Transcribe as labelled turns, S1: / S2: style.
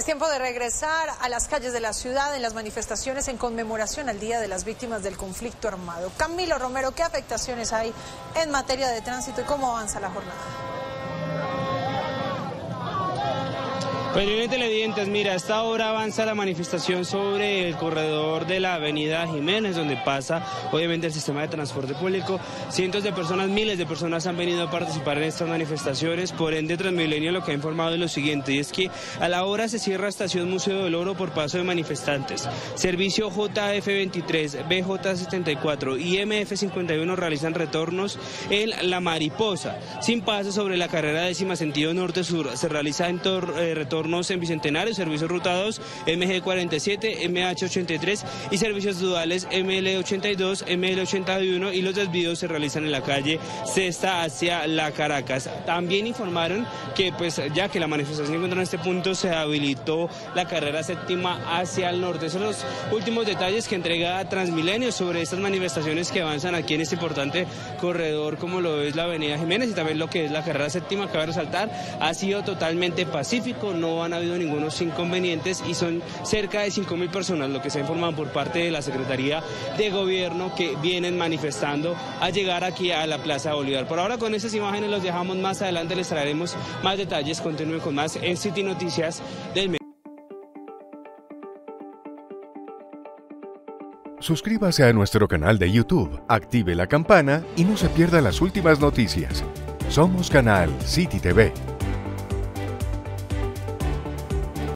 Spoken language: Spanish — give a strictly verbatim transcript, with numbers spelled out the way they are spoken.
S1: tiempo de regresar a las calles de la ciudad en las manifestaciones en conmemoración al Día de las Víctimas del Conflicto Armado. Camilo Romero, ¿qué afectaciones hay en materia de tránsito y cómo avanza la jornada?
S2: Pues bien, televidentes, mira, a esta hora avanza la manifestación sobre el corredor de la avenida Jiménez, donde pasa obviamente el sistema de transporte público. Cientos de personas, miles de personas han venido a participar en estas manifestaciones. Por ende, Transmilenio lo que ha informado es lo siguiente, y es que a la hora se cierra estación Museo del Oro por paso de manifestantes. Servicio J F veintitrés, B J setenta y cuatro y M F cincuenta y uno realizan retornos en La Mariposa. Sin paso sobre la carrera décima sentido norte-sur, se realiza en eh, retorno en Bicentenario, servicios rutados M G cuarenta y siete, M H ochenta y tres y servicios duales M L ochenta y dos, M L ochenta y uno, y los desvíos se realizan en la calle Sexta hacia la Caracas. También informaron que pues ya que la manifestación se encuentra en este punto, se habilitó la carrera séptima hacia el norte. Esos son los últimos detalles que entrega Transmilenio sobre estas manifestaciones que avanzan aquí en este importante corredor como lo es la avenida Jiménez y también lo que es la carrera séptima. Cabe resaltar, ha sido totalmente pacífico, no han habido ningunos inconvenientes y son cerca de cinco mil personas lo que se ha informado por parte de la Secretaría de Gobierno que vienen manifestando a llegar aquí a la Plaza Bolívar. Por ahora con estas imágenes los dejamos, más adelante les traeremos más detalles. Continúen con más en City Noticias del Medio.
S3: Suscríbase a nuestro canal de YouTube, active la campana y no se pierda las últimas noticias. Somos Canal City T V.